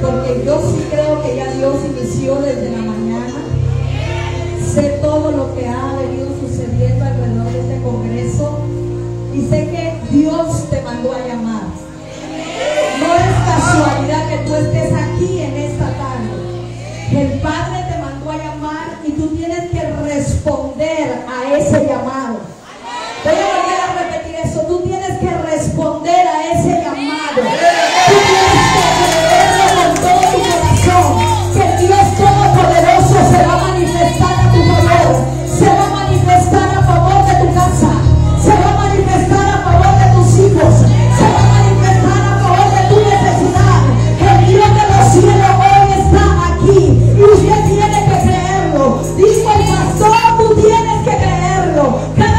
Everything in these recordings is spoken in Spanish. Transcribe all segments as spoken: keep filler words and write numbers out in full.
porque yo sí creo que ya Dios inició desde la mañana. Sé todo lo que ha venido sucediendo alrededor de este congreso y sé que Dios te mandó a llamar. No es casualidad que tú estés aquí en esta tarde. El Padre te mandó a llamar y tú tienes que responder a ese llamado. Voy a volver a repetir eso. Tú tienes que responder a ese llamado. Tú tienes que creerlo con todo tu corazón, que el Dios Todopoderoso se va a manifestar a tu favor, se va a manifestar a favor de tu casa, se va a manifestar a favor de tus hijos, se va a manifestar a favor de tu necesidad. El Dios de los cielos hoy está aquí y usted tiene que creerlo. Dijo el pastor, tú tienes que creerlo. Cada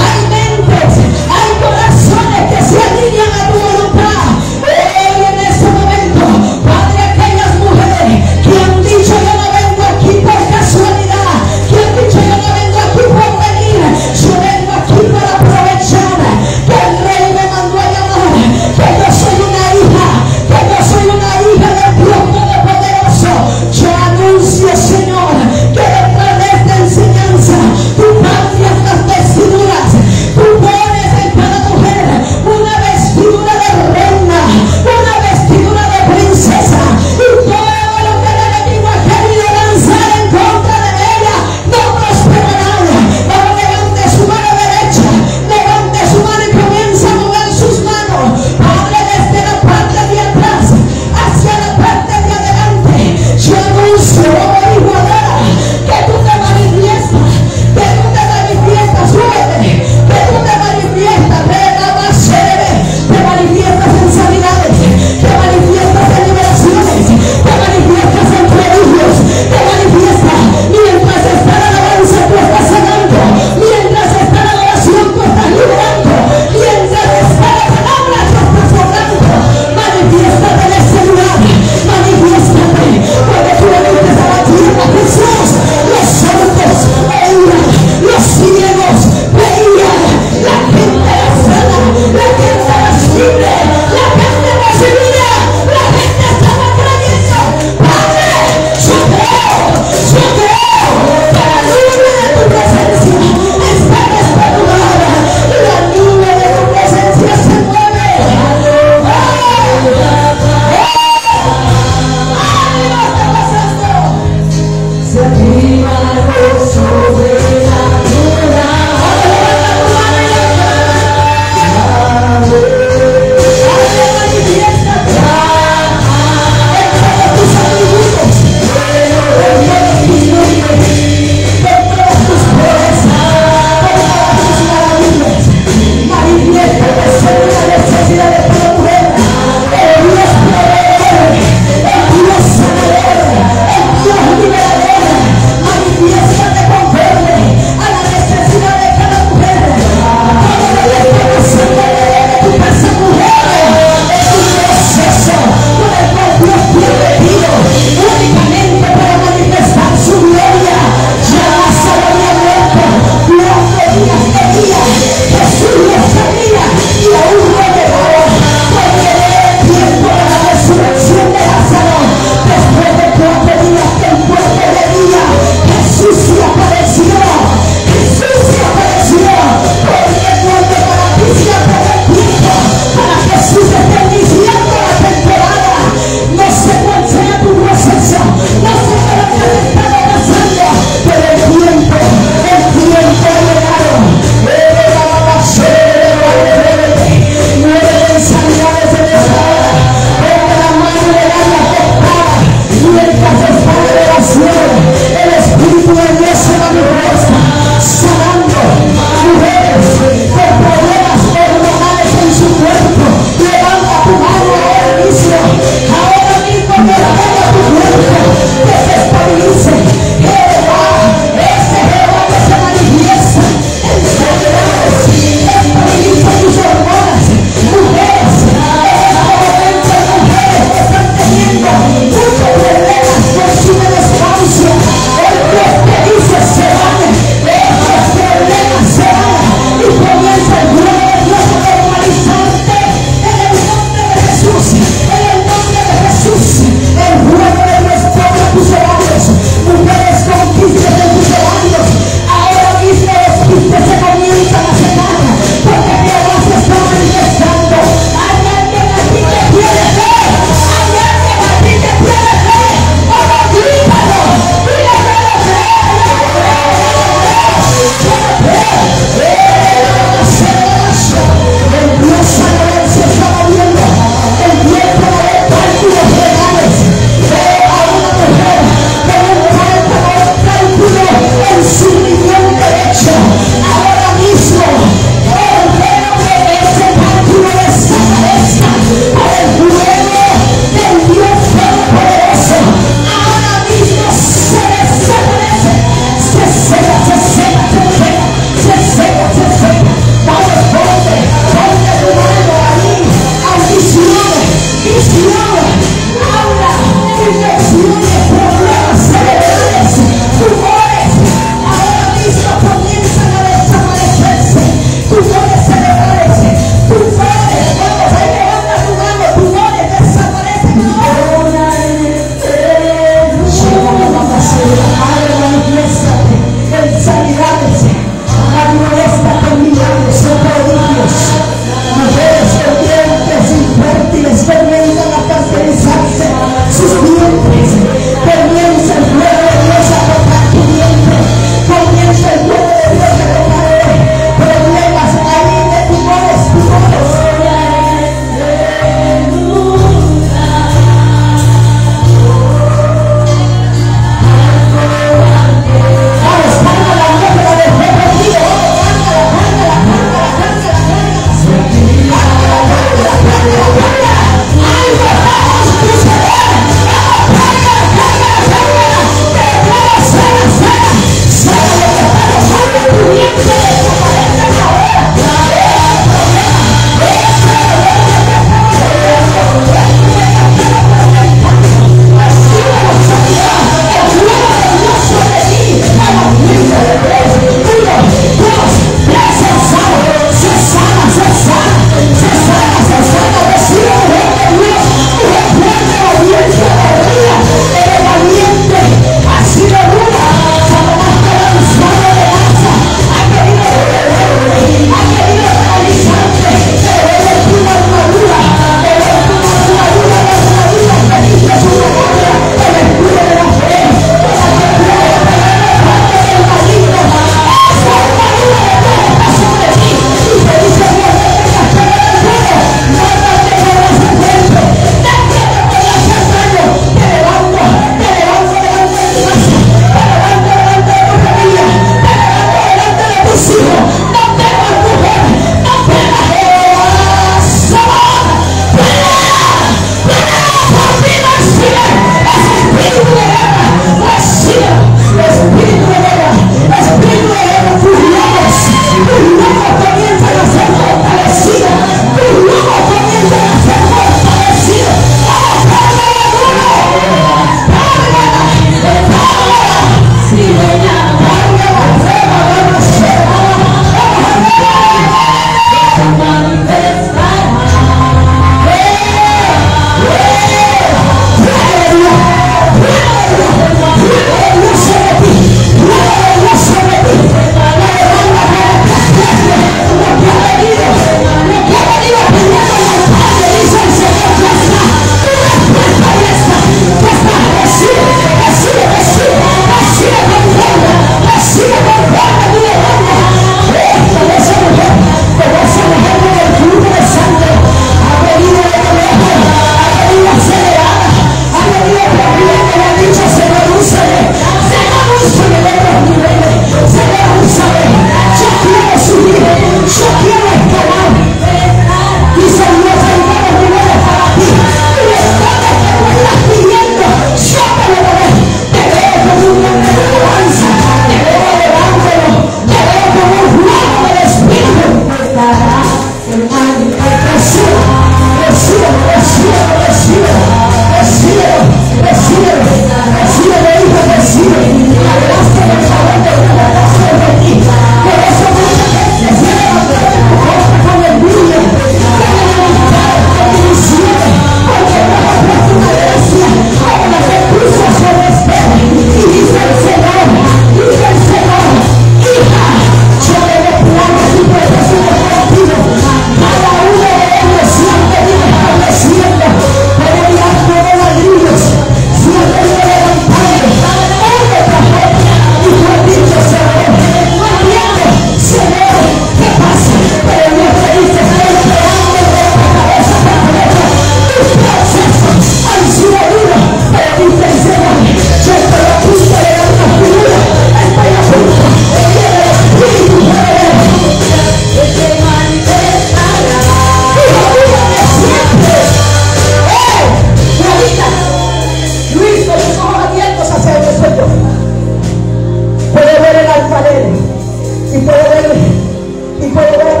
Y puedo ver, y puedo ver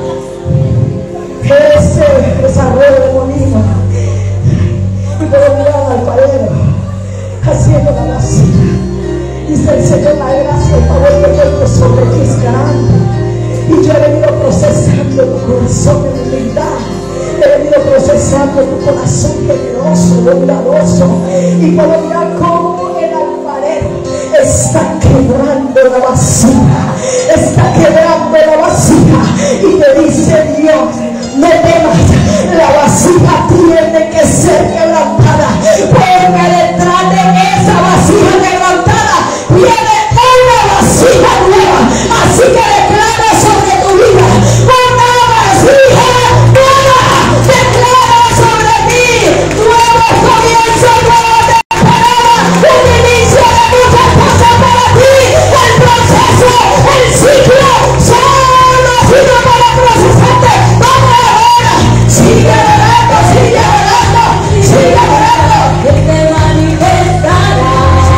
ese desarrollo de molino. Y puedo mirar al alfarero haciendo la vasija. Dice el Señor, la gracia y el favor que yo sobre ti es grande. Y yo he venido procesando tu corazón en humildad. He venido procesando tu corazón generoso, bondadoso. Y puedo mirar cómo el alfarero está quebrando la vasija. Está quebrando la vasija. Y te dice Dios, no temas, la vasija tiene que ser quebrantada. Porque detrás de esa vasija quebrantada viene una vasija nueva. Así que declara sobre tu vida una vasija nueva. Declara sobre ti nuevos comienzos, nuevas temporadas, un inicio de muchas cosas para ti. El proceso, el ciclo, solo sirve para procesarte. Vamos ahora, sigue orando, sigue orando, sigue orando. Él te manifestará.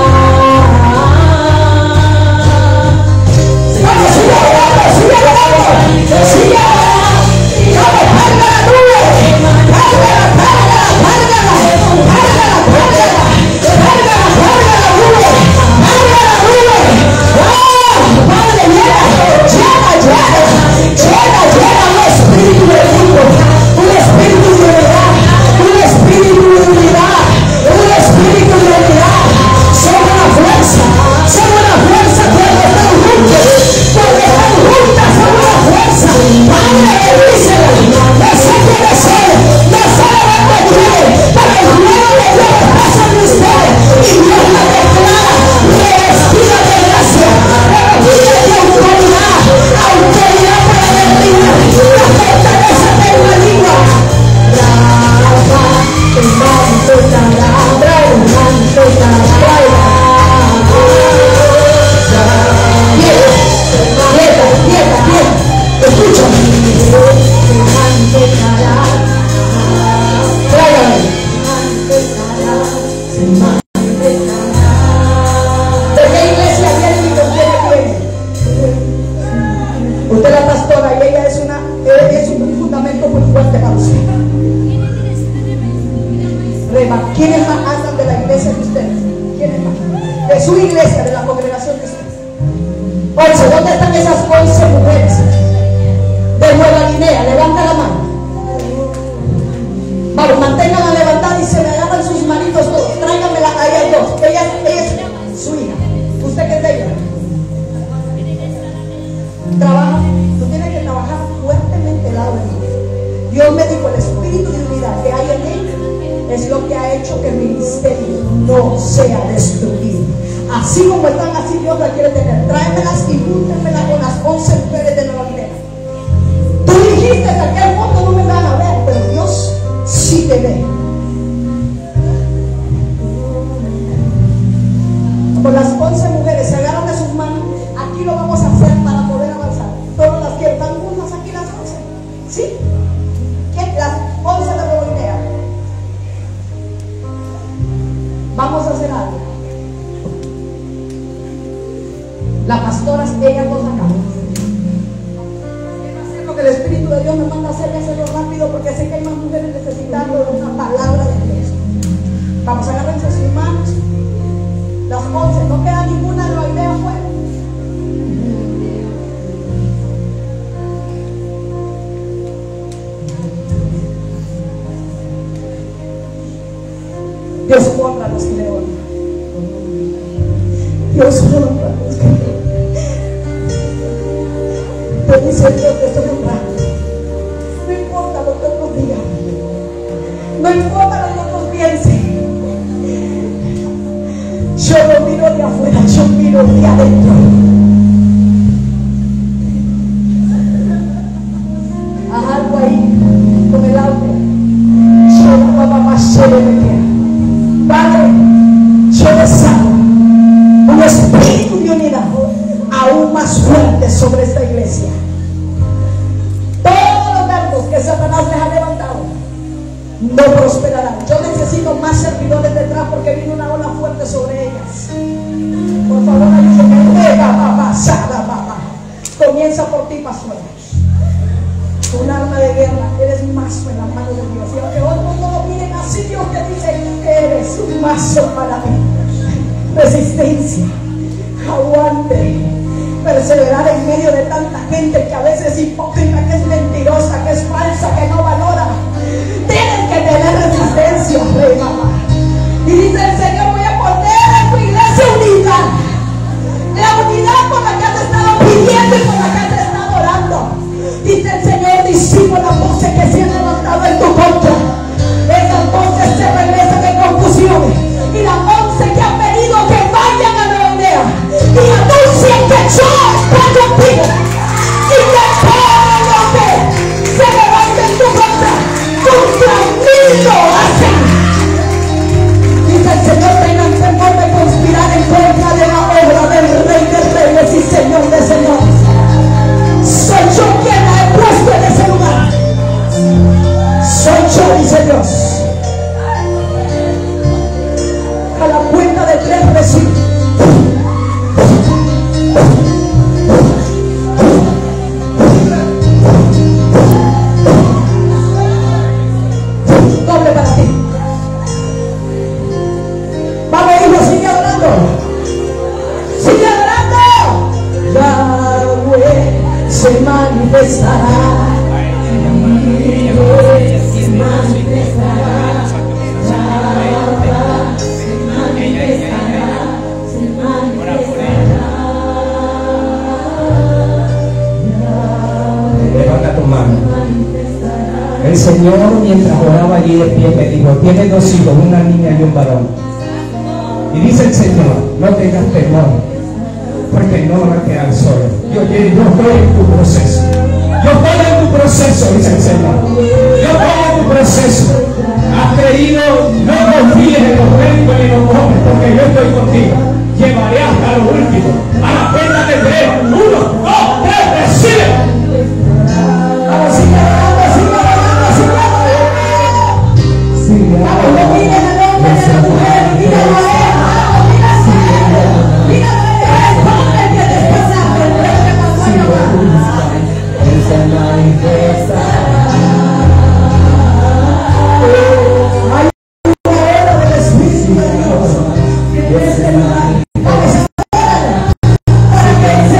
Vamos, sigue orando, sigue orando, sigue orando. Vamos, carga la nube, cárgala, cárgala, cárgala, cárgala, cárgala, cárgala, cárgala la nube, cárgala la nube. ¡Oh, Padre, llena, llena, llena, llena, llena un espíritu de Dios, un espíritu de unidad, un espíritu de unidad, un espíritu de unidad. Somos una fuerza, somos una fuerza cuando estamos juntos, cuando estamos juntas somos una fuerza. Padre, bendícela, no sé quiénes son, no sé de dónde vienen, pero el fuego de Dios pasa en ustedes y Dios la declara revestida de gracia, revestida de autoridad, autoridad para derribar la fortaleza del maligno. Rafa, el manto estará, trae el manto estará, trae quieta, quieta, quieta, escucha. El manto estará, tráigame. El manto estará. ¿De qué iglesia viene y con quién viene? Usted es la pastora y ella es una, ella es un fundamento muy fuerte para usted. Rema, ¿quiénes más andan de la iglesia de ustedes? ¿Quiénes más? De su iglesia, de la congregación de ustedes. Once, ¿dónde están esas once mujeres de Nueva Guinea? Levanta la mano. Vamos, manténganla levantada y se me agarran sus manitos todos. Tráiganmela a ellas dos. Ella, ella es su hija. ¿Usted qué es de ella? Trabaja. Tú tienes que trabajar fuertemente al lado de mí. Dios me dijo, el espíritu de unidad que hay en él es lo que ha hecho que el ministerio no sea destruido. Así como están, así Dios la quiere tener. Tráemelas y júntenmelas con las once mujeres de Nueva Guinea. Tú dijiste que aquel fondo no me van a ver, pero Dios sí te ve. Con las once mujeres se agarran de sus manos. Aquí lo vamos a hacer para poder avanzar. Todas las que están juntas aquí, las once. ¿Sí? ¿Quién? Las once de Nueva Guinea. Vamos a hacer algo. Las pastoras, ellas dos acá. Quiero hacer lo que el Espíritu de Dios me manda a hacer y hacerlo rápido porque sé que hay más mujeres necesitando una palabra de Dios. Vamos a agarrarse sus manos. Las once, no queda ninguna de la idea afuera. Dios honra a los que le honran. Dios honra a los que le honran. Te dice Dios, te estoy honrando. No importa lo que otros digan. No importa lo que otros piensen. Yo no miro de afuera, yo miro de adentro. Haz algo ahí con el audio. Yo no mamá se le queda. Padre, yo deseo un espíritu de unidad aún más fuerte sobre esta iglesia. Todos los dardos que Satanás les ha levantado no prosperarán. Yo necesito más servidores detrás porque viene una ola fuerte sobre ellas. Por favor, ayúdenme. Comienza por ti, pastor. Un arma de guerra, eres un mazo en la mano de Dios. Y aunque otros no lo miren así, Dios te dice, eres un mazo para mí. Resistencia, aguante, perseverar en medio de tanta gente que a veces es hipócrita, que es mentirosa, que es falsa, que no valora. Tienes que tener resistencia, rey mamá. Y dice el Señor, voy a poner en tu iglesia unidad. La unidad por la que has estado pidiendo y por la que has estado orando. Dice el Señor, disipo las voces que se han levantado en tu contra. Esas voces se regresan en confusión. Y las voces que han venido, que vayan a la aldea y anuncien que yo estoy contigo. Y que todo lo que se levante en tu contra, contra mí lo hacen. Dice el Señor, tengan temor de conspirar en contra de la obra del Rey de Reyes y Señor de Señores. Soy yo quien la he puesto en ese lugar. Soy yo, dice Dios. A la cuenta de tres recibo. Doble para ti. Vamos, hijo, sigue adorando. Sigue adorando. Yahweh se manifestará. Se manifestará. Levanta tu mano. El Señor, mientras oraba allí de pie, me dijo, tiene dos hijos, una niña y un varón. Y dice el Señor, no tengas temor, porque no van a quedar solos. Yo, yo estoy en tu proceso. Yo estoy en tu proceso, dice el Señor. Yo estoy en tu proceso. Has creído, no confíes en los médicos ni en los hombres, porque yo estoy contigo. Llevaré hasta lo último. A la cuenta de tres. Uno, dos, tres, recibe. Vamos, sigue adorando, sigue adorando, sigue adorando. Sigue adorando. Vamos, no miren al hombre de la mujer, míralo a él, vamos, míralo a él. Míralo a él, hombre que te está dando el rey de Maguayama. Él se manifestará. Hay una hora del Espíritu de Dios. Él se manifestará. Para que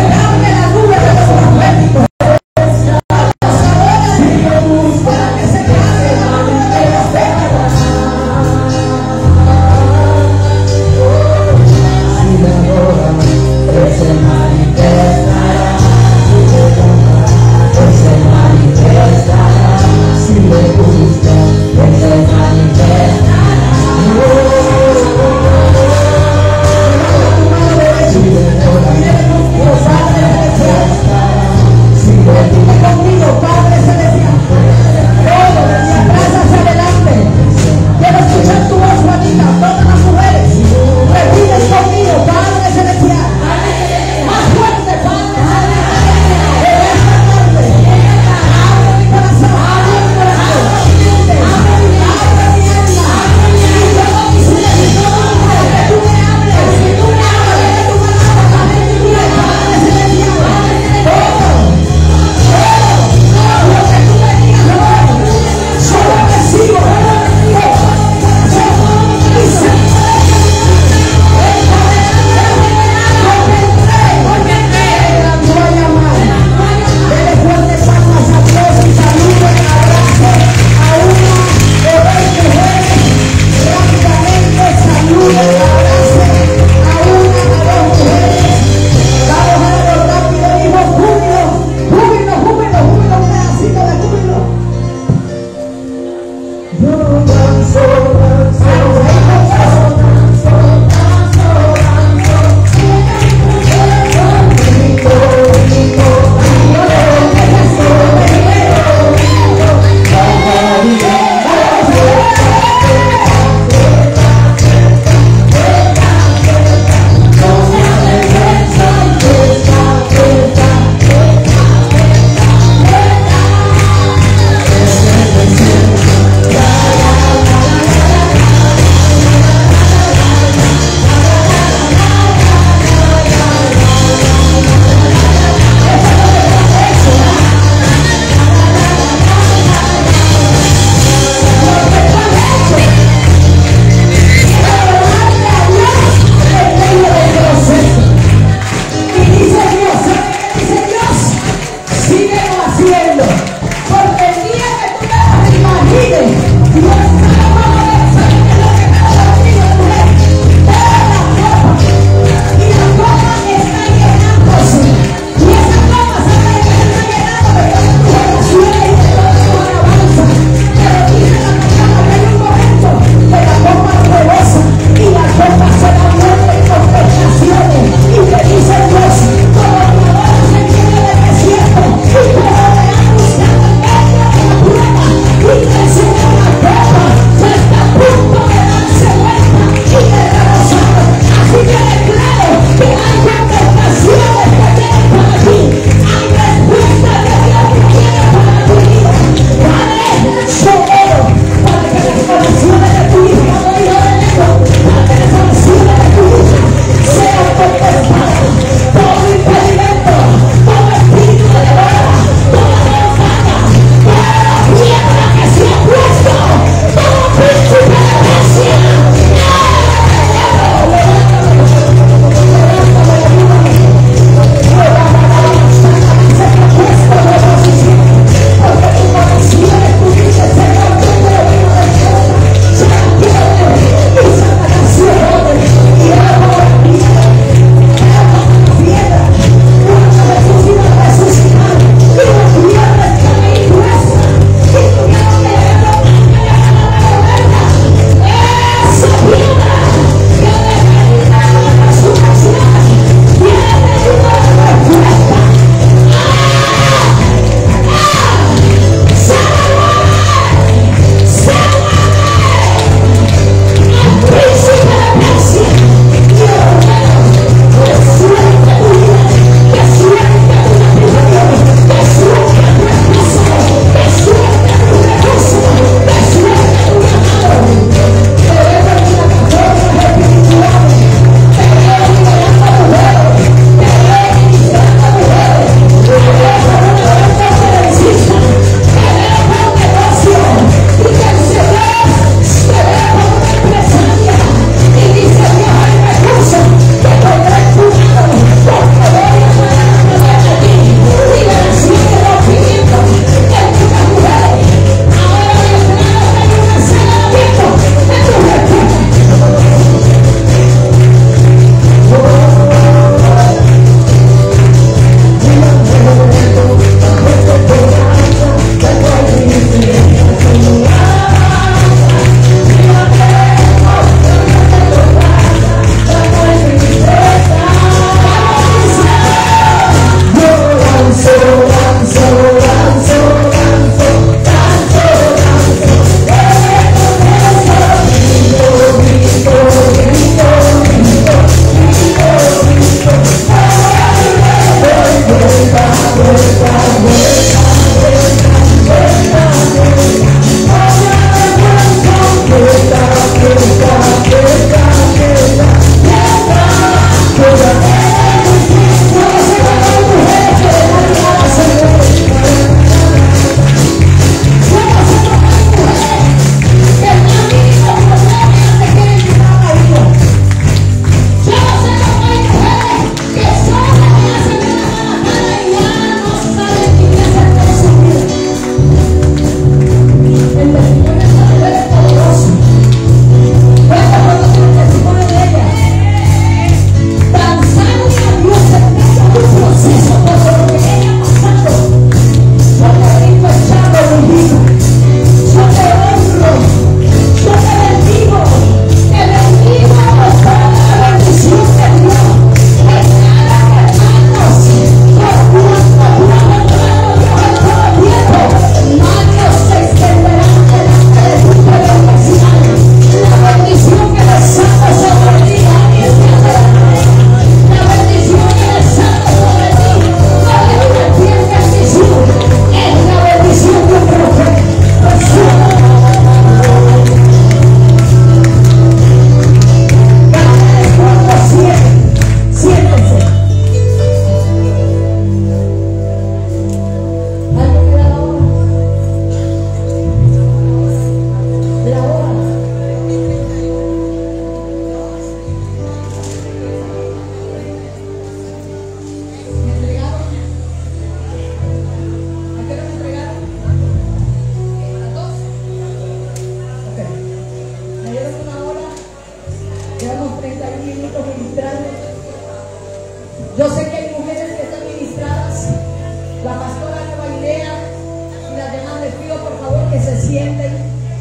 sienten.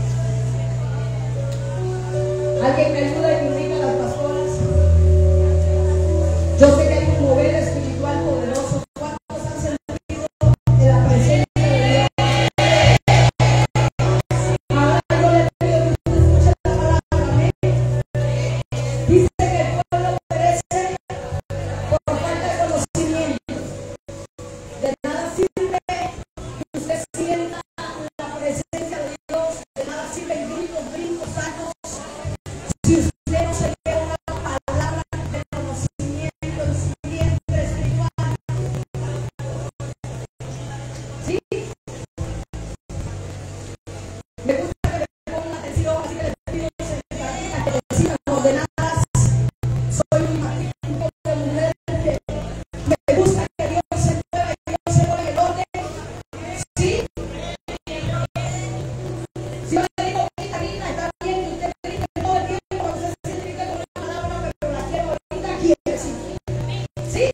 Alguien me ayuda y me ubica a las pastoras. Yo sé que hay un mover espiritual poderoso. ¿Cuántos han sentido en la presencia de Dios? Ahora yo le pido que usted escuche la palabra. Amén. Dice que el pueblo perece por falta de conocimiento. De nada sirve que usted sienta la presencia de Dios. De nada sirven gritos, brincos, sacos. Si usted no se lleva una palabra de conocimiento en su vientre espiritual. ¿Sí? Me gusta que me pongan atención, así que les pido que decidan ordenadas. Soy una tipo de mujer que me gusta que Dios se mueva y Dios se mueva en el orden. ¿Sí? Si yo le digo, grita, grita, está bien, y usted grita todo el tiempo, cuando usted se identifica con una palabra, pero la quiero ahorita, quiere, sí. ¿Sí?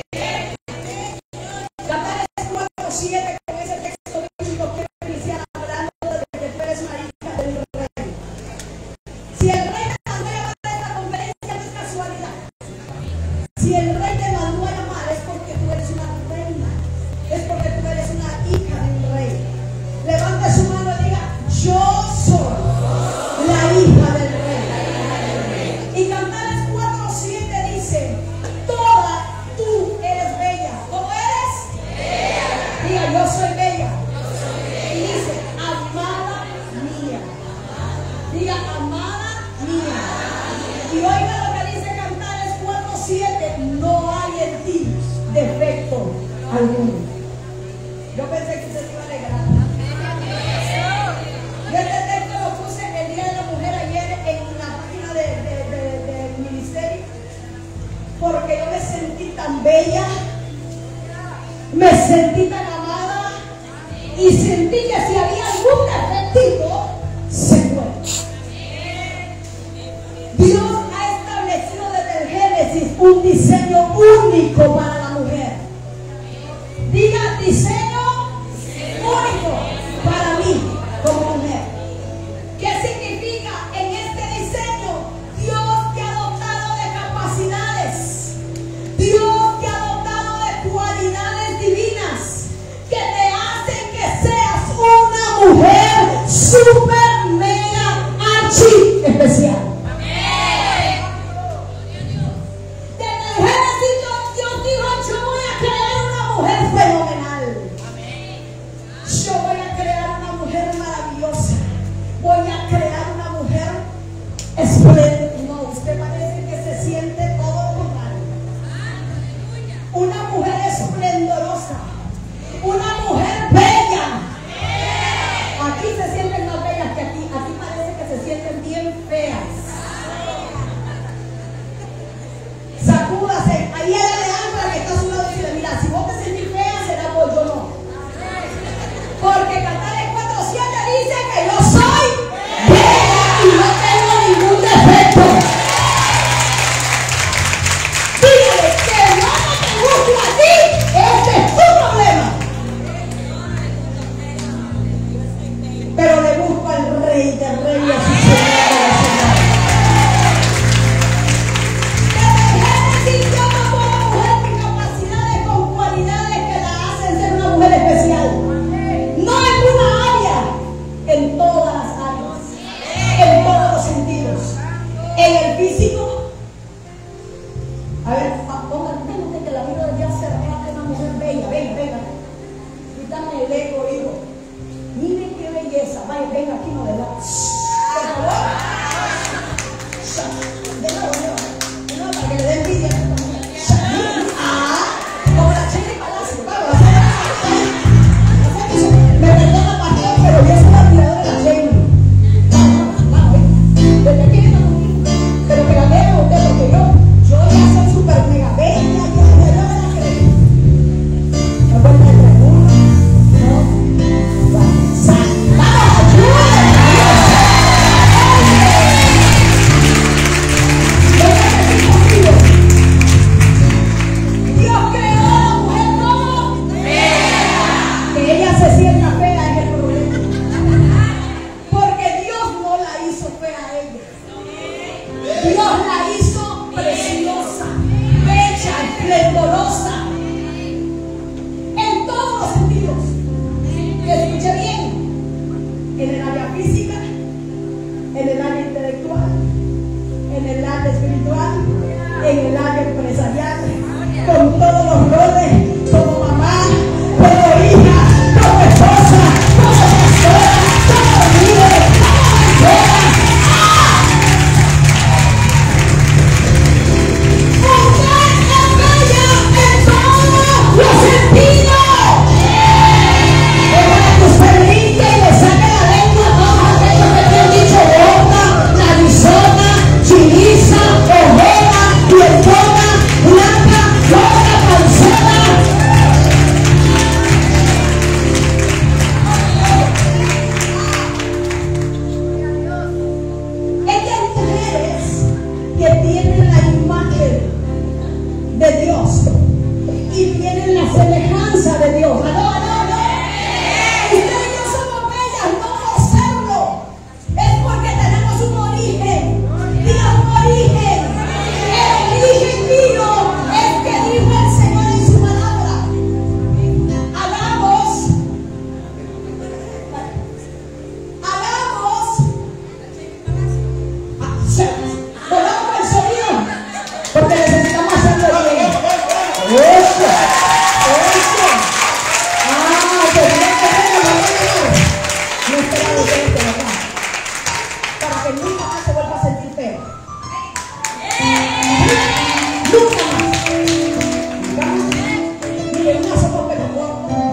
Cantares cuatro siete, con ese texto bíblico, quiero iniciar hablando de que tú eres una hija del rey. Si el rey te mandó a llamar a esta conferencia, no es casualidad. Si el rey te mandó a llamar, es porque tú eres una reina, es porque tú eres una hija del rey. Levante su mano y diga, yo soy la hija del rey. Y Cantares cuatro siete dice, toda tú eres bella. ¿Cómo eres? Bella. Diga, yo soy bella. Y dice, amada mía. Diga, amada mía. Y oiga lo que dice Cantares cuatro siete, no hay en ti defecto alguno. Yo pensé que usted se iba a alegrar. Yo este texto lo puse el Día de la Mujer ayer en la página de, de, de, del ministerio, porque yo me sentí tan bella, me sentí tan amada y sentí que si había algún defectito, se fue. Dios ha establecido desde el Génesis un diseño único para la mujer. Diga, diseño único para mí como mujer. ¿Qué significa? En este diseño Dios te ha dotado de capacidades, Dios te ha dotado de cualidades divinas que te hacen que seas una mujer super mega archi especial. Desde el Génesis Dios dijo, yo voy a crear una mujer fenomenal.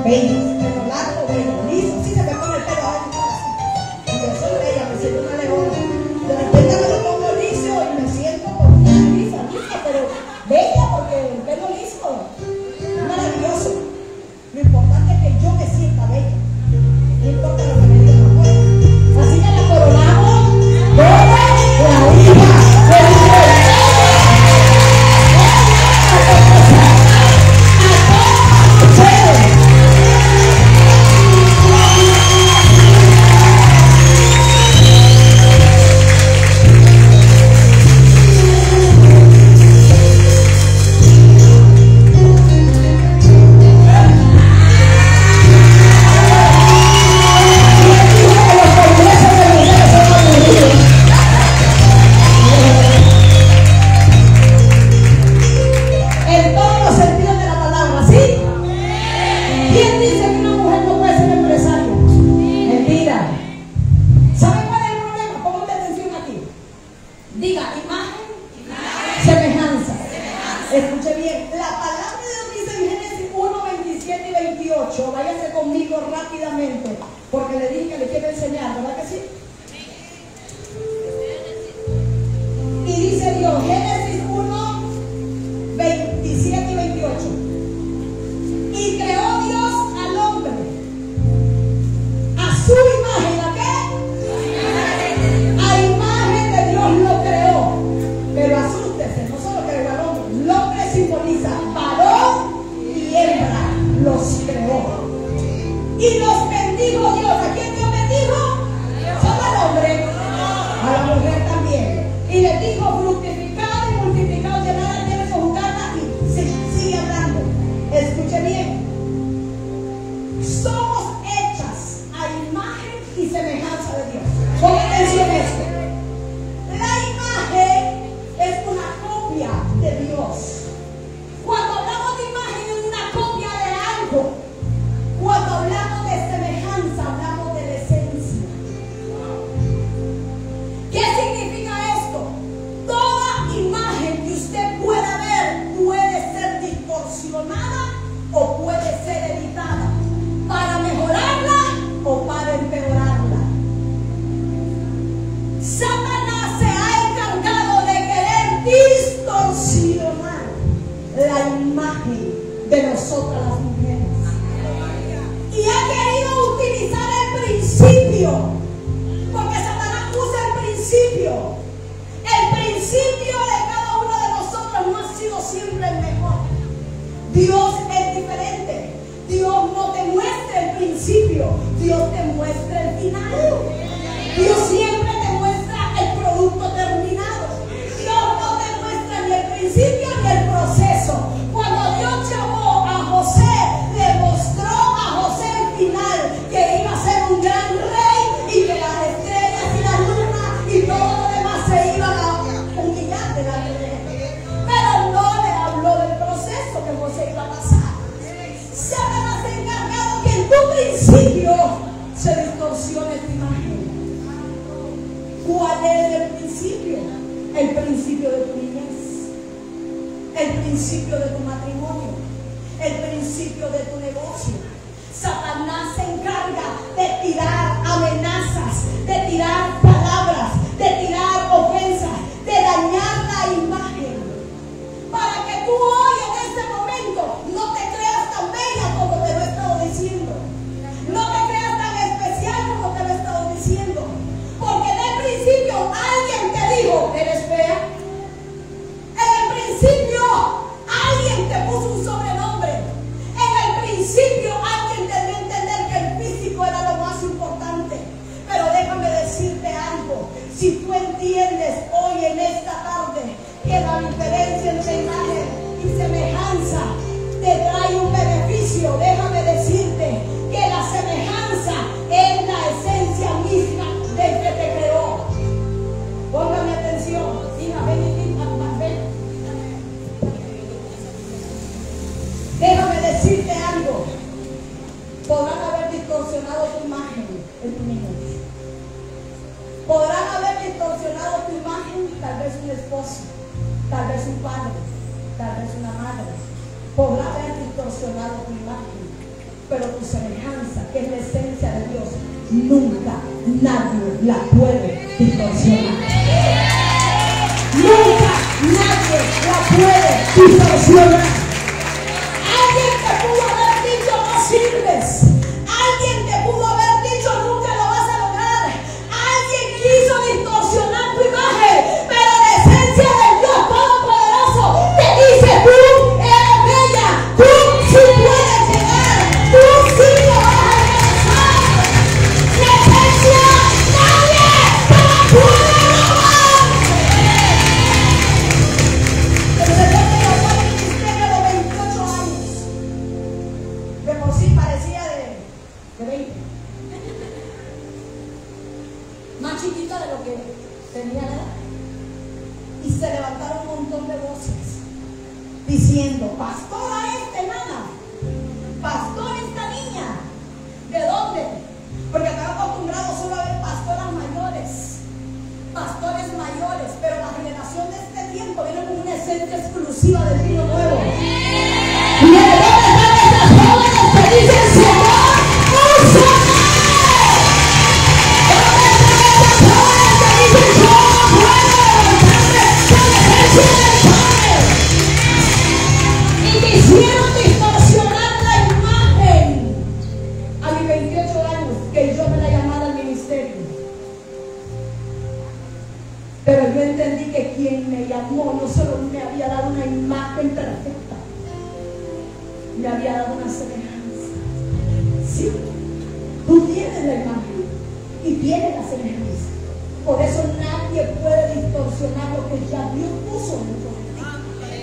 bello, pelo largo, bello, liso, sí se me pone el pelo ahí, y yo soy bella, me siento una leona. De repente me lo pongo liso y me siento como lisa, lisa, pero bella porque el pelo liso es maravilloso. Lo importante es que yo me sienta bella, no importa lo que me digan afuera. Así que la coronamos de la hija de Israel. Váyase conmigo rápidamente, porque le dije que le quiero enseñar, ¿verdad que sí? Y dice Dios, Génesis uno, veintisiete y veintiocho. Y creó Dios al hombre a su imagen, ¿a qué? A imagen de Dios lo creó. Pero asústese, no solo creó al hombre, el hombre simboliza varón y hembra, los creó. Y los bendijo Dios. ¿A quién Dios bendijo? Solo al hombre, a la mujer también. Y le dijo, fructificad y multiplicad, llenad la tierra, sojuzgadla, y sí, sigue hablando. Escuche bien. Somos hechas a imagen y semejanza de Dios. Ponga atención a esto. La imagen es una copia de Dios. Cuando hablamos de imagen es una copia de algo. Cuando hablamos de semejanza, hablamos de la esencia. ¿Qué significa esto? Toda imagen que usted pueda ver puede ser distorsionada o puede ser editada para mejorarla o para empeorarla. Satanás se ha encargado de querer distorsionar la imagen de nosotras las mujeres. Y ha querido utilizar el principio, porque Satanás usa el principio. El principio de cada uno de nosotros no ha sido siempre el mejor. Dios es diferente. Dios no te muestra el principio, Dios te muestra el final. Dios siempre te muestra el producto terminado. Dios no te muestra ni el principio ni el proceso. Cuando Dios llamó a José, le mostró a José el final, que iba a ser un gran rey y que las estrellas y la luna y todo lo demás se iban a humillar delante de él. Pero no le habló del proceso que José iba a pasar. Satanás se ha encargado que en tu principio se distorsione tu imagen. ¿Cuál es el principio? El principio de tu niñez, el principio de tu matrimonio, el principio de tu negocio. Satanás se encarga de tirar amenazas, de tirar palabras, de tirar ofensas, de dañar la imagen, para que tú hoy en este momento no te creas tan bella como te lo he estado diciendo, no te creas tan especial como te lo he estado diciendo, porque en el principio alguien te dijo, eres fea. En el principio alguien te puso un sobrenombre. En el principio alguien te dio a entender que el físico era lo más importante. Pero déjame decirte algo. Si tú entiendes hoy en esta tarde que la diferencia entre imagen y semejanza te trae un beneficio, déjame decirte que la semejanza es la esencia misma del que te creó. Póngame atención. Hija, ven y ven. Déjame decirte algo. Podrán haber distorsionado tu imagen en tu niñez. Podrán haber distorsionado tu imagen, tal vez un esposo, tal vez un padre, tal vez una madre. Podrá haber distorsionado tu imagen. pero tu semejanza, que es la esencia de Dios, nunca nadie la puede distorsionar. Nunca nadie la puede distorsionar. Alguien te pudo haber dicho no sirves. Alguien te pudo haber dicho nunca lo vas a lograr. Alguien quiso distorsionar tu imagen, pero la esencia del Dios Todopoderoso te dice: tú eres bella, tú sí puedes llegar, tú sí lo vas a alcanzar. La esencia nadie te la puede robar. El Señor me llamó al ministerio a los veintiocho años. De por sí parecía de, de veinte. Más chiquita de lo que tenía la edad. Y se levantaron un montón de voces diciendo: pastora esta hermana, pastora esta niña. ¿De dónde? Porque están acostumbrados solo a ver pastoras mayores, pastores mayores, pero la generación de este tiempo viene con una esencia exclusiva del vino nuevo. Y de dónde están estas jóvenes que dicen: Señor, úsame. ¿Dónde están estas jóvenes que dicen: yo puedo levantarme con la esencia del Padre? Y quisieron distorsionar la imagen a mis veintiocho años, que yo me la llamaba al ministerio. Pero yo entendí que quien me llamó no solo me había dado una imagen perfecta, me había dado una semejanza. Sí, tú tienes la imagen y tienes la semejanza. Por eso nadie puede distorsionar lo que ya Dios puso dentro de ti.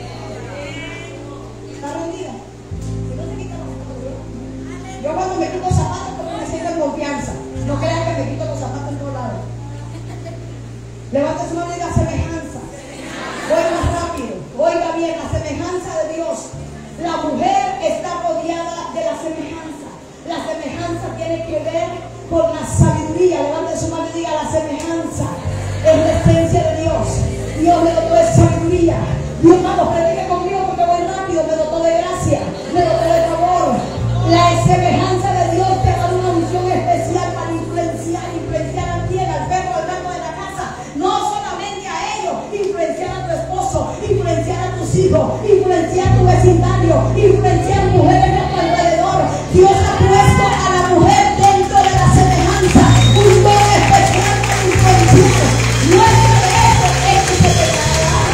¿Está rendida? Si no te quitas los zapatos, yo cuando me quito zapatos porque me siento en confianza. No crean que me quito los zapatos en todos lados. Levanta su mano y diga: semejanza. Voy más rápido. Oiga bien, la semejanza de Dios. La mujer está rodeada de la semejanza. La semejanza tiene que ver con la sabiduría. Levante su mano y diga: la semejanza es la esencia de Dios. Dios me dotó de sabiduría. Dios, vamos, predique conmigo porque voy rápido. Me dotó de gracia, me dotó de favor. La semejanza de Dios te da una unción especial para influenciar, influenciar a ti, al perro, al gato de la casa. No solamente a ellos, influenciar a tu esposo, influenciar a tus hijos, influenciar a tu vecindario, influenciar a mujeres a tu alrededor. Dios ha puesto a la mujer dentro de la semejanza, un don especial para influenciar. No es que de eso es que se pegarán.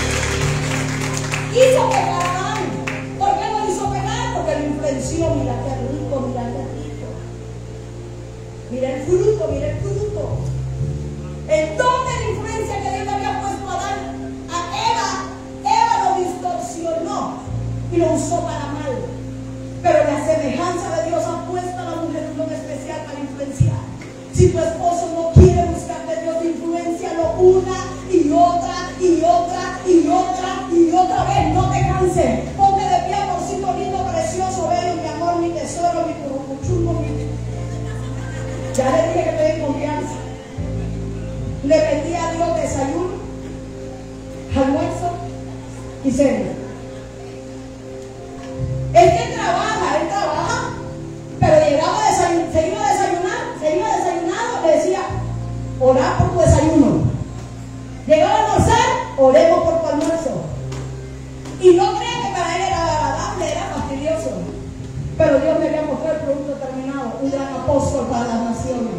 Hizo pegarán. ¿Por qué lo hizo pegar? Porque lo influenció. Mira qué rico, mira qué rico. Mira el fruto, mira el fruto. El don de la influencia que Dios le había puesto a Adán, a Eva, Eva lo distorsionó y lo usó para mal. Pero la semejanza de Dios ha puesto a la mujer un don especial para influenciar. Si tu esposo no quiere buscar de Dios, influencialo una y otra y otra y otra y otra vez. No te canses. Ponte de pie, amorcito lindo, precioso, bello, mi amor, mi tesoro, mi curucuchumbo, mi... Ya le dije que estoy en confianza. Le pedí a Dios desayuno, almuerzo y cena. Es que él trabaja, él trabaja, pero llegaba a desayunar, se iba a desayunar, se iba desayunado, le decía: orar por tu desayuno. Llegaba a almorzar, oremos por tu almuerzo. Y no crean que para él era agradable, era fastidioso. Pero Dios me había mostrado el producto terminado, un gran apóstol para las naciones.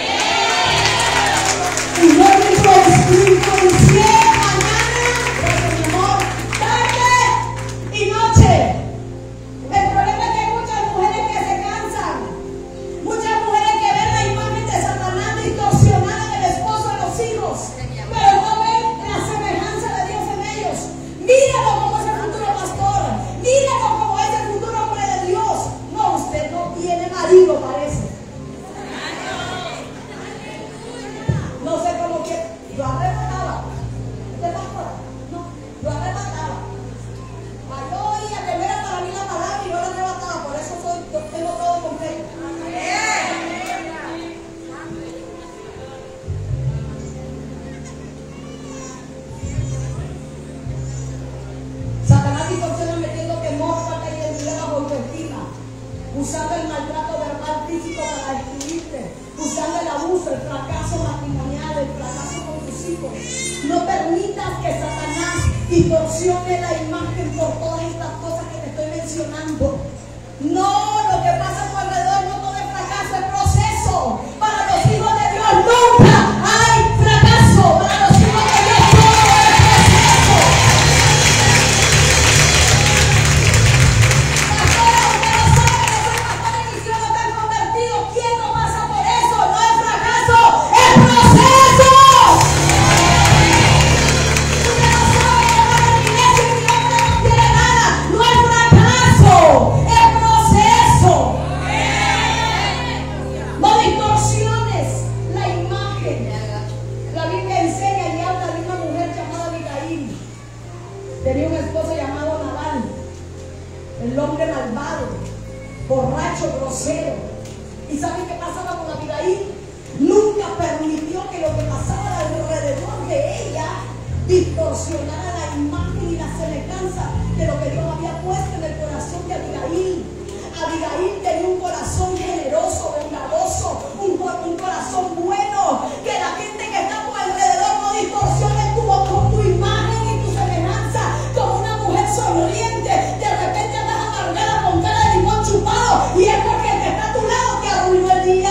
Y yo me influencié mañana, gracias mi amor, tarde y noche. El problema es que hay muchas mujeres que se cansan, muchas mujeres que ven la imagen de Satanás distorsionada en el esposo de los hijos, pero no ven la semejanza de Dios en ellos. Míralo como es el futuro pastor, míralo como es el futuro hombre de Dios. No, usted no tiene marido, parece. No sé cómo que yo arrebataba. ¿Usted está fuera? No, yo arrebataba. Yo oía que no era para mí la palabra y yo la arrebataba. Por eso soy, yo tengo todo completo. Satanás distorsiona metiendo temor, falta de identidad, bajo autoestima. usando el maltrato verbal físico para destruirte, usando el abuso, el fracaso matrimonial, el fracaso con tus hijos. No permitas que Satanás distorsione la imagen por todas estas cosas que te estoy mencionando. No, lo que pasa a tu alrededor no todo es fracaso, es proceso. Para los hijos de Dios nunca hay fracaso. Para los hijos de Dios todo es proceso. Pastora, usted no sabe que soy pastor de misión, no están convertidos. ¿Quién no pasa por eso? No es fracaso, es proceso. Usted no sabe que va a la iglesia y mi hombre no quiere nada. No es fracaso, es proceso. No distorsiones la imagen. La Biblia enseña y habla de una mujer llamada Abigail. Tenía un esposo llamado Nabal, el hombre malvado, borracho, grosero. ¿Y saben qué pasaba con Abigail? Nunca permitió que lo que pasaba alrededor de ella distorsionara la imagen y la semejanza de lo que Dios había puesto en el corazón de Abigail. Abigail tenía un corazón generoso, bondadoso, un, un corazón bueno, que la gente que está a tu alrededor no distorsione tu, tu, tu imagen y tu semejanza como una mujer sonriente. De repente andas amargada con cara de limón chupado y es porque el que está a tu lado te arruinó el día.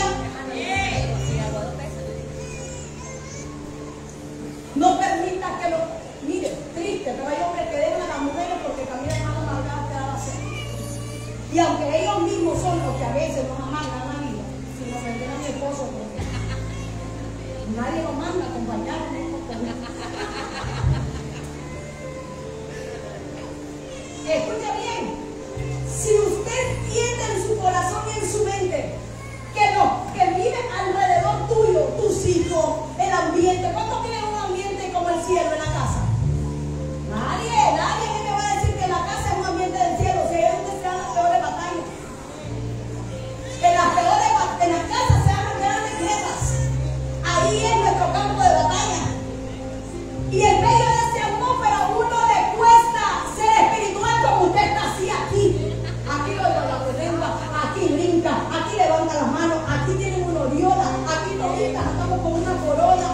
No permitas que lo... Mire, triste, pero hay hombres que dejan a las mujeres porque caminan más amargadas que a la cena. Y aunque ellos mismos son los que a veces nos amargan la vida, si nos venden a mi esposo, porque nadie nos manda a acompañarnos. Escucha bien, si usted tiene en su corazón y en su mente que no, que vive alrededor tuyo, tus hijos, el ambiente, ¿cuántos tienen un ambiente como el cielo en la casa? Nadie, nadie me va a decir que la casa es un ambiente del cielo, si es donde se dan las peores batallas. Que las peores batallas, en las casas se dan las grandes guerras. Ahí es nuestro campo de batalla. Y en medio de ese atmósfera a uno le cuesta ser espiritual como usted está así aquí. Aquí lo la lengua, aquí brinca, aquí levanta las manos, aquí tiene una oriola, aquí toditas estamos con una corona.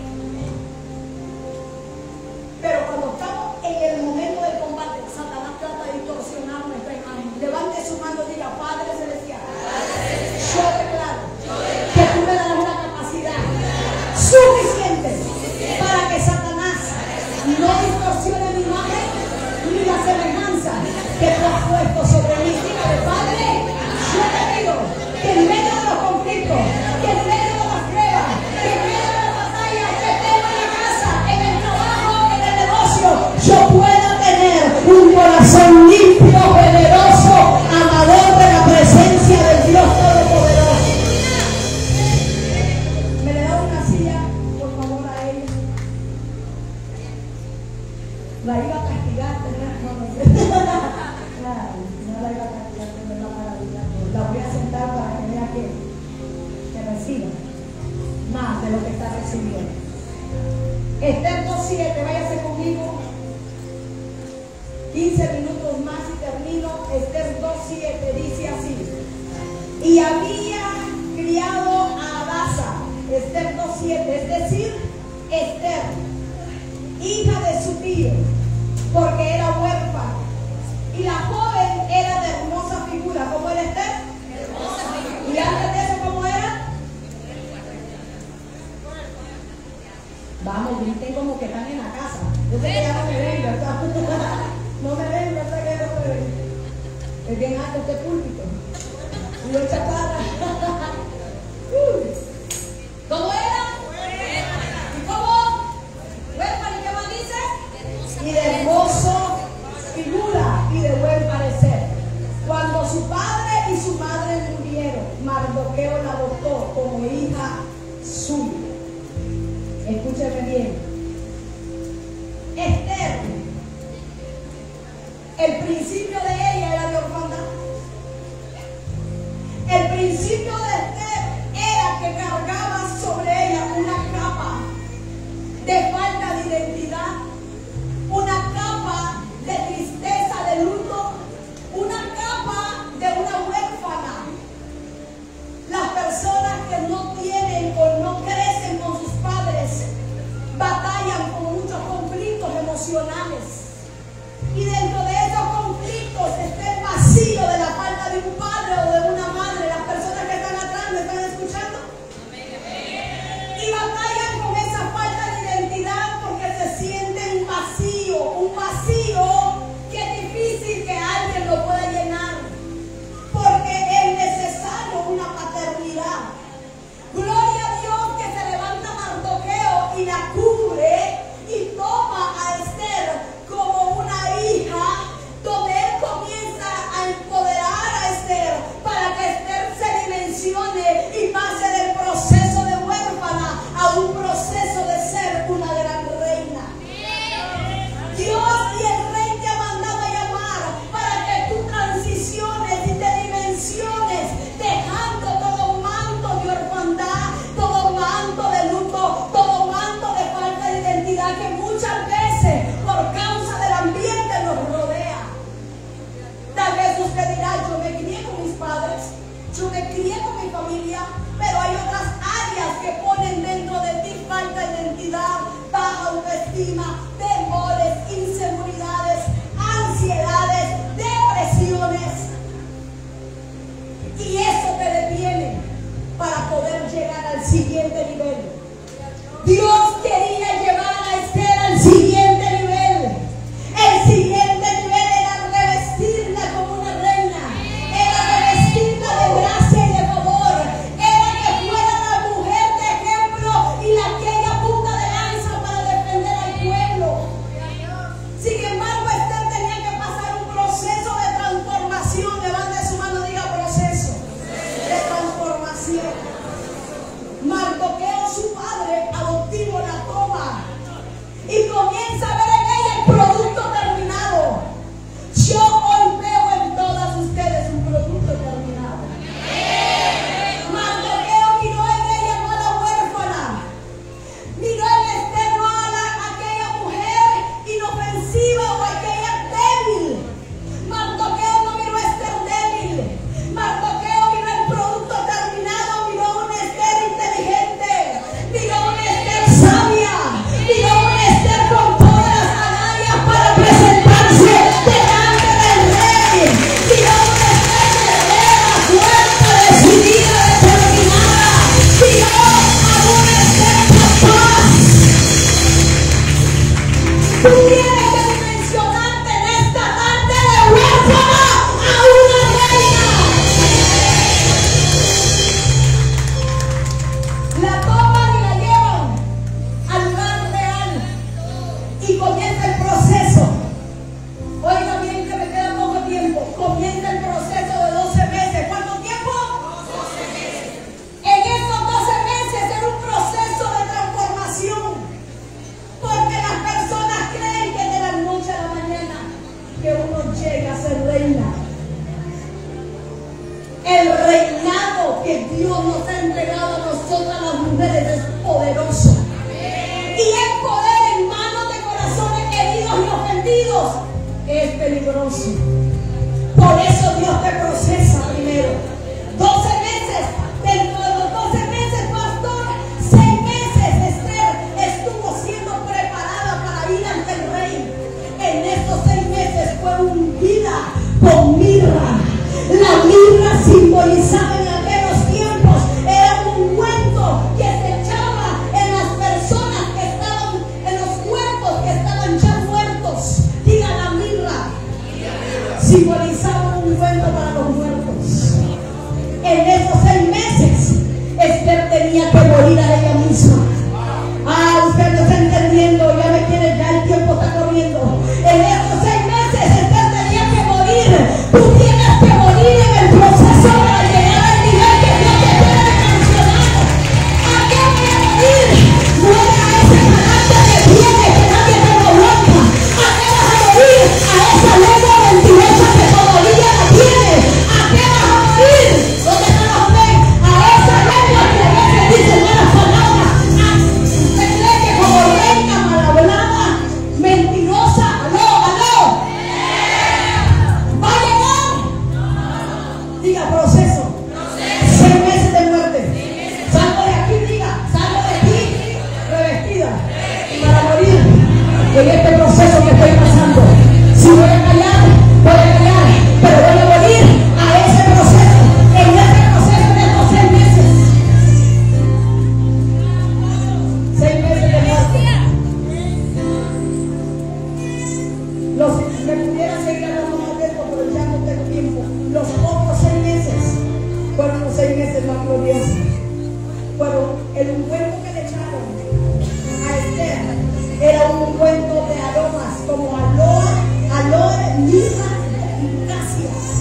Pero cuando estamos en el momento del combate, Satanás trata de distorsionar nuestra imagen. Levante su mano y diga: Padre Celestial, yo declaro que tú me das una capacidad suficiente para que Satanás no distorsione mi imagen ni la semejanza que tú has puesto sobre mí. Dígale: Padre, yo te pido que en medio de los conflictos, que en medio de las pruebas, que en medio de las batallas que tengo en la casa, en el trabajo, en el negocio, yo pueda tener un corazón limpio, generoso, amador de la presencia del Dios Todopoderoso. ¿Me le da una silla, por favor, a ella? La iba a castigar, ¿verdad? No, no, claro, no la iba a castigar, pero no para la La voy a sentar para que vea que, que reciba más de lo que está recibiendo. Esther dos siete, váyase conmigo. quince minutos más y termino. Esther dos siete dice así: y había criado a Hadasa, Esther dos siete, es decir, Esther, hija de su tío, porque era huérfana. Y la joven era de hermosa figura. ¿Cómo era Esther? Hermosa. ¿Y antes de eso cómo era? Vamos, griten como que están en la casa. Yo sé que ya no me ven, ¿verdad? No me ven, ¿verdad? Que no me ven. Es bien alto este púlpito. Y yo chaparra. ¿Cómo era? ¿Y cómo? ¿Huérfana? ¿Y qué más dice? Y de hermoso figura y de buen parecer. Cuando su padre y su madre murieron, Mardoqueo la adoptó como hija suya. Escúcheme bien. Esther, el principio de ella era de orfandad. El principio de Esther era que cargaba sobre ella una capa de falta de identidad, una capa de tristeza, de luto, una capa de una huérfana. Yo me crié con mi familia, pero hay otras áreas que ponen dentro de ti falta de identidad, baja autoestima, temores, inseguridades, ansiedades, depresiones. Y eso te detiene para poder llegar al siguiente nivel. Dios quería llevar a Esther al siguiente nivel. El siguiente nivel era revestirla como una reina, era revestirla de gracia y de favor, era que fuera la mujer de ejemplo y la que ella punta de lanza para defender al pueblo. Sin embargo, Esther tenía que pasar un proceso de transformación. Levante su mano, diga proceso de transformación. Mardoqueo, su padre adoptivo, la toma y comienza a ver en ella el producto terminado. Yo hoy veo en todas ustedes un producto terminado. Mardoqueo miró en ella no a la huérfana, miró en Esther no a la, aquella mujer inofensiva o aquella débil. Mardoqueo no miró a Esther débil. Mardoqueo miró el producto terminado, miró a una Esther inteligente, miró a una Esther sabia, miró a una Esther con todas las agallas para presentarse delante del rey, miró a una Esther guerrera, fuerte, decidida, determinada, miró a una Esther capaz. Tú tienes que dimensionarte en esta tarde de huérfana a una reina. La toman y la llevan al lugar real y comienza el proceso. Oiga bien que me queda poco tiempo. Comienza el proceso de doce meses. ¿Cuánto tiempo? doce meses. En estos doce meses era un proceso de transformación, porque las personas creen que de la noche a la mañana que uno llega a ser reina. El reinado que Dios nos ha entregado a nosotras las mujeres es poderoso. Y el poder en manos de corazones heridos y ofendidos es peligroso. Por eso Dios te procesa primero. doce meses. Dentro de los doce meses, pastor, seis meses Esther estuvo siendo preparada para ir ante el rey. En estos seis meses fue ungida con mirra. La mirra simbolizaba en aquellos tiempos, era un ungüento que se echaba en las personas que estaban, en los cuerpos que estaban ya muertos. Diga la mirra. Simbolizaba un ungüento para los muertos. En esos seis meses, Esther tenía que morir a ella misma. Ah, usted no está entendiendo, ya me quiere, ya el tiempo está corriendo. En esos seis meses, Esther tenía que morir. Tú tienes que morir en el proceso para llegar al nivel que Dios te tiene mencionado. ¿A qué voy a morir? Muere a ese carácter que tienes que nadie te lo aguanta. ¿A qué vas a morir? A esa lengua mentirosa que todavía la tienes. ¿A qué vas a morir? ¿Dónde están los hombres? A esa lengua que a veces dice malas palabras. ¿Usted cree que como reina mal hablada, mentirosa, aló, aló, va a llegar? Diga proceso. Seis meses de muerte. Salgo de aquí, diga, salgo de aquí revestida para morir en este proceso que estoy pasando. Si voy a callar, voy a callar, pero voy a morir a ese proceso, en ese proceso de estos seis meses. Seis meses de muerte. Los, me pudiera seguir hablando más de esto, pero ya no tengo tiempo. Los otros seis meses fueron los seis meses más gloriosos. Fueron el ungüento que le echaron a Esther. Era un ungüento de aromas como aloe, aloe, mirra y casia.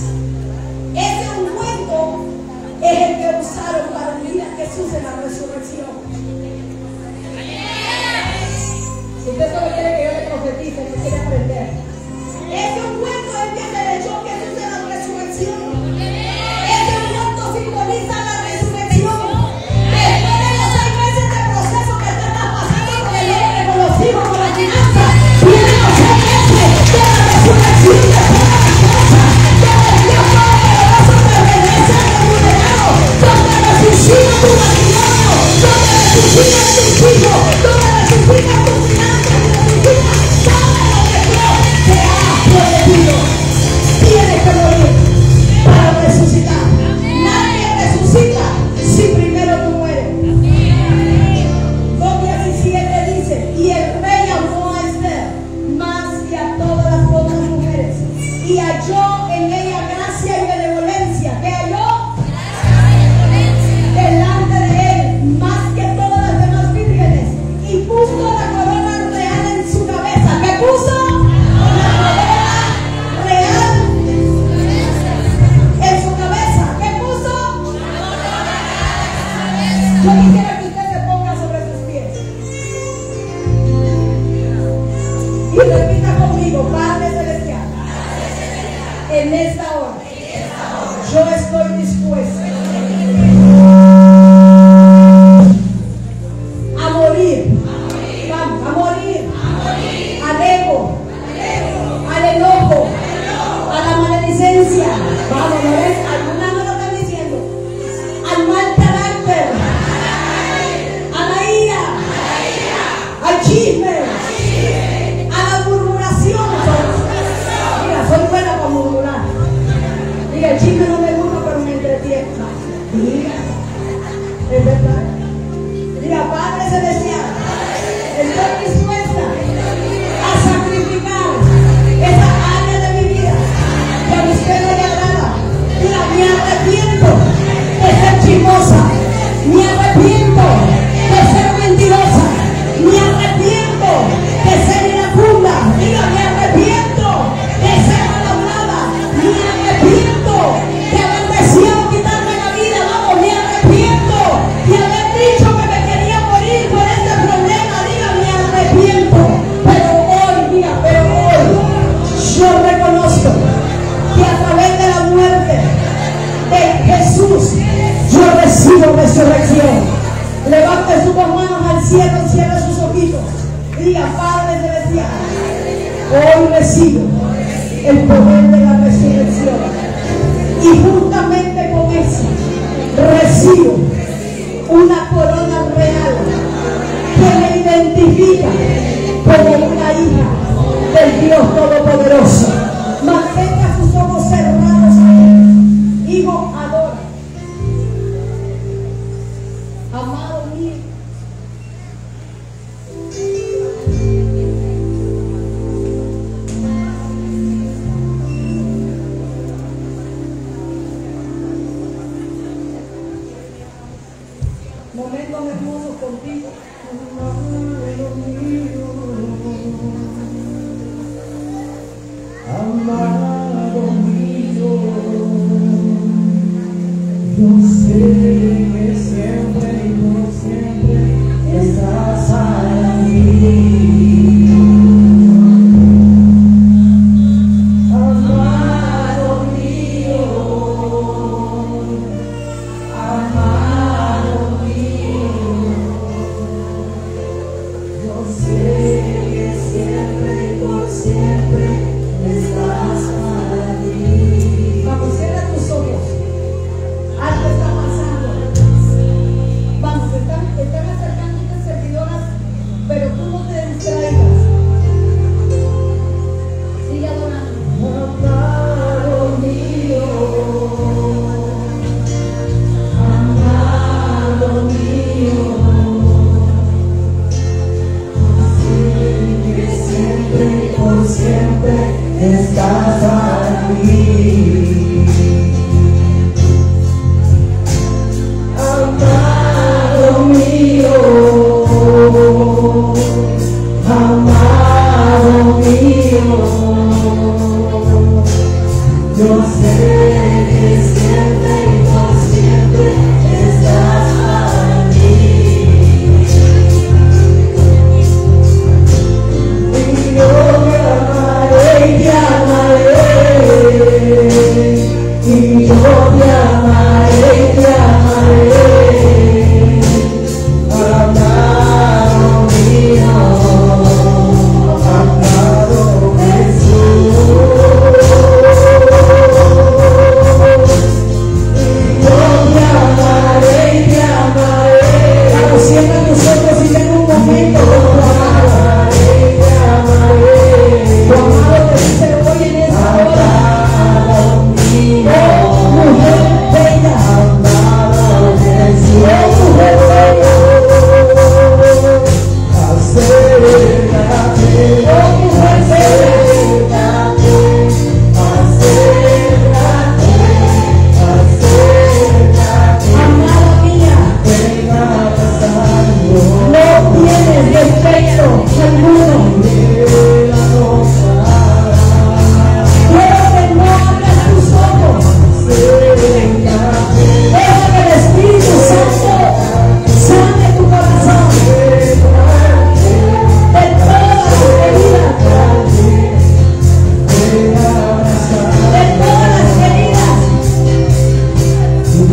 Yo quisiera que usted se ponga sobre sus pies y repita conmigo: Padre Celestial, en esta hora yo estoy dispuesto a morir, vamos, a morir al ego, al enojo, a la maledicencia. Vamos, ¿no ves? Algunas no lo están diciendo. Al mal carácter, a la ira, al chisme, a la murmuración. Mira, soy buena para murmurar. Diga, el chisme no me gusta, pero me entretiene. Diga, es verdad. Diga, Padre Celestial, estoy dispuesta a sacrificar esa área de mi vida que a usted no le agrada. Diga, me arrepiento de ser chismosa, me arrepiento de ser mentirosa, me arrepiento de ser iracunda. Diga, me arrepiento de ser malhablada, me arrepiento de haber deseado quitarme la vida. Vamos, me arrepiento de haber dicho que me quería morir por este problema. Diga, me arrepiento. Pero hoy, diga, pero hoy yo reconozco que a través de la muerte de Jesús yo recibo resurrección. Levante sus dos manos al cielo, cierre sus ojitos y diga: Padre Celestial, hoy recibo el poder de la resurrección, y juntamente con eso recibo una corona real que me identifica como una hija del Dios Todopoderoso. Mantenga sus ojos cerrados a Él. Hijo, adora. Amado mío, momentos hermosos contigo. Amado mío, yo sé que siempre y por siempre estás ahí. Amado mío, amado mío, yo sé que siempre y por siempre estás ahí. Vamos, cierra tus ojos. Algo está pasando. Vamos, están, están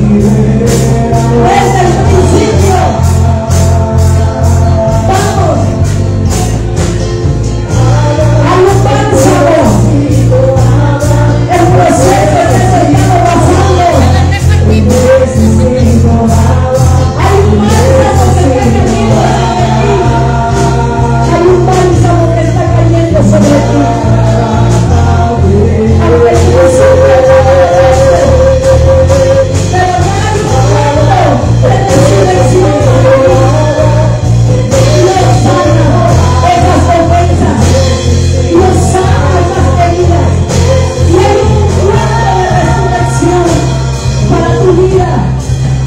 Desde el principio. Vamos. Hay un bálsamo. El proceso que se está pasando. Hay un bálsamo que está cayendo sobre ti. Hay un bálsamo que está cayendo sobre ti. Al principio pero no hay un momento de resurrección. Dios sana esas ofensas. Dios sana esas heridas. Y hay un momento de resurrección para tu vida.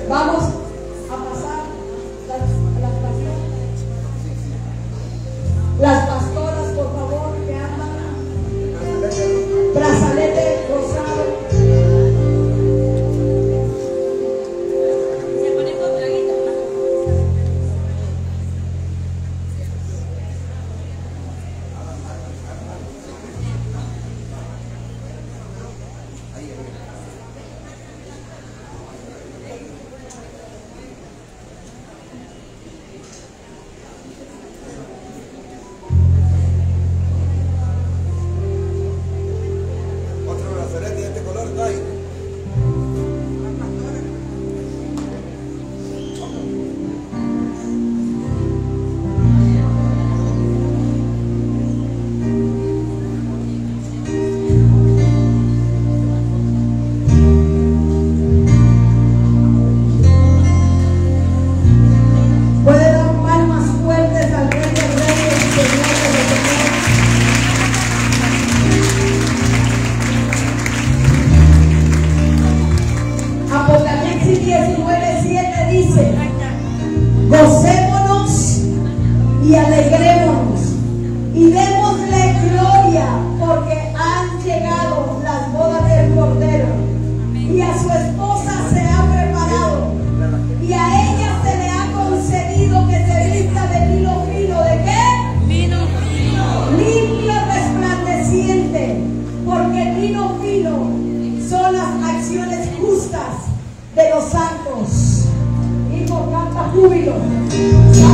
Vamos a pasar las, las pastoras. Las pastoras, por favor, que andan. Brazalete rosado. Se pone con traguito. Otro brazalete de este color no hay. Puede dar palmas fuertes al Rey de Reyes y Señor de los Señores. Apocalipsis diecinueve siete dice: gocémonos y alegrémonos y démosle gloria, porque han llegado las bodas del Cordero y a su esposa se ha preparado, y a ella se le ha concedido que se vista de lino fino. ¿De qué? Vino fino. Limpio, resplandeciente, porque el lino fino son las acciones justas de los santos. Hijo, canta júbilo.